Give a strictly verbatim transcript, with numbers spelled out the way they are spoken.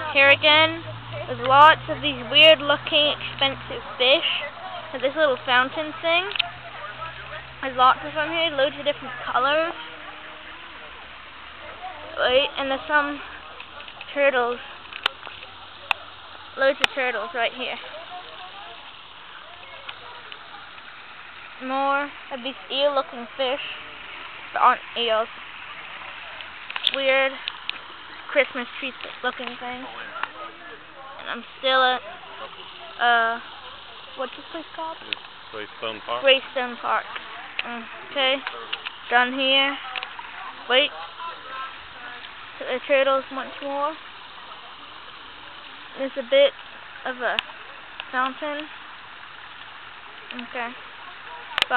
Here again, there's lots of these weird looking expensive fish. There's this little fountain thing. There's lots of them here, loads of different colours. Right, and there's some turtles. Loads of turtles right here. More of these eel looking fish that aren't eels. Weird Christmas tree looking thing. And I'm still at uh what's this place called? Greystone Park. Greystone Park. Okay. Done here. Wait. The turtles once more. There's a bit of a fountain. Okay.